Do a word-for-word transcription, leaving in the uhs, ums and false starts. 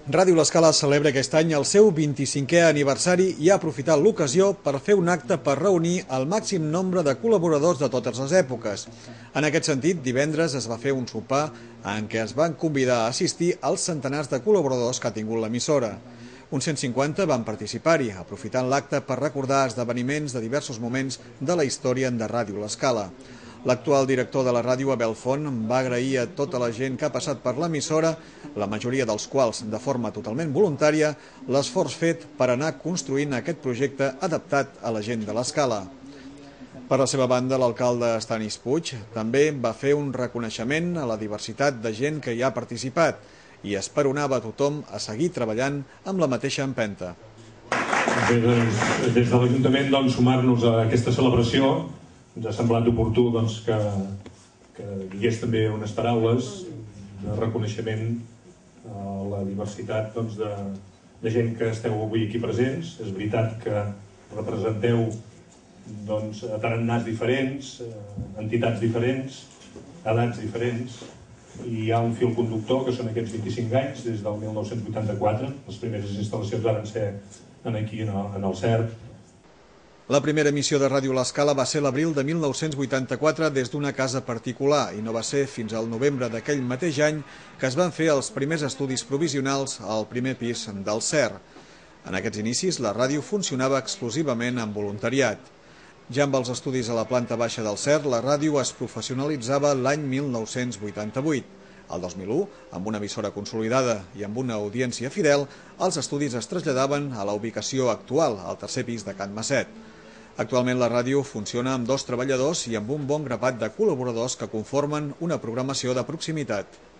Ràdio L'Escala celebra aquest any el seu vint-i-cinquè aniversari i ha aprofitat l'ocasió per fer un acte per reunir el màxim nombre de col·laboradors de totes les èpoques. En aquest sentit, divendres es va fer un sopar en què es van convidar a assistir els centenars de col·laboradors que ha tingut l'emissora. Uns cent cinquanta van participar-hi, aprofitant l'acte per recordar esdeveniments de diversos moments de la història de Ràdio L'Escala. L'actual director de la ràdio, Abel Font, va agrair a tota la gent que ha passat per l'emissora, la majoria dels quals de forma totalment voluntària, l'esforç fet per anar construint aquest projecte adaptat a la gent de l'Escala. Per la seva banda, l'alcalde Estanis Puig també va fer un reconeixement a la diversitat de gent que hi ha participat i esperonava a tothom a seguir treballant amb la mateixa empenta. Bé, doncs, des de l'Ajuntament, doncs, sumar-nos a aquesta celebració. Ens ha semblat oportú doncs, que, que digués també unes paraules de reconeixement a la diversitat doncs, de, de gent que esteu avui aquí presents. És veritat que representeu doncs, tarannàs diferents, entitats diferents, edats diferents, i hi ha un fil conductor que són aquests vint-i-cinc anys, des del mil nou-cents vuitanta-quatre. Les primeres instal·lacions van ser aquí en el, en el C E R P. La primera emissió de Ràdio L'Escala va ser l'abril de mil nou-cents vuitanta-quatre des d'una casa particular i no va ser fins al novembre d'aquell mateix any que es van fer els primers estudis provisionals al primer pis del C E R. En aquests inicis la ràdio funcionava exclusivament amb voluntariat. Ja amb els estudis a la planta baixa del C E R, la ràdio es professionalitzava l'any mil nou-cents vuitanta-vuit. El dos mil u, amb una emissora consolidada i amb una audiència fidel, els estudis es traslladaven a la ubicació actual, al tercer pis de Can Masset. Actualment la ràdio funciona amb dos treballadors i amb un bon grapat de col·laboradors que conformen una programació de proximitat.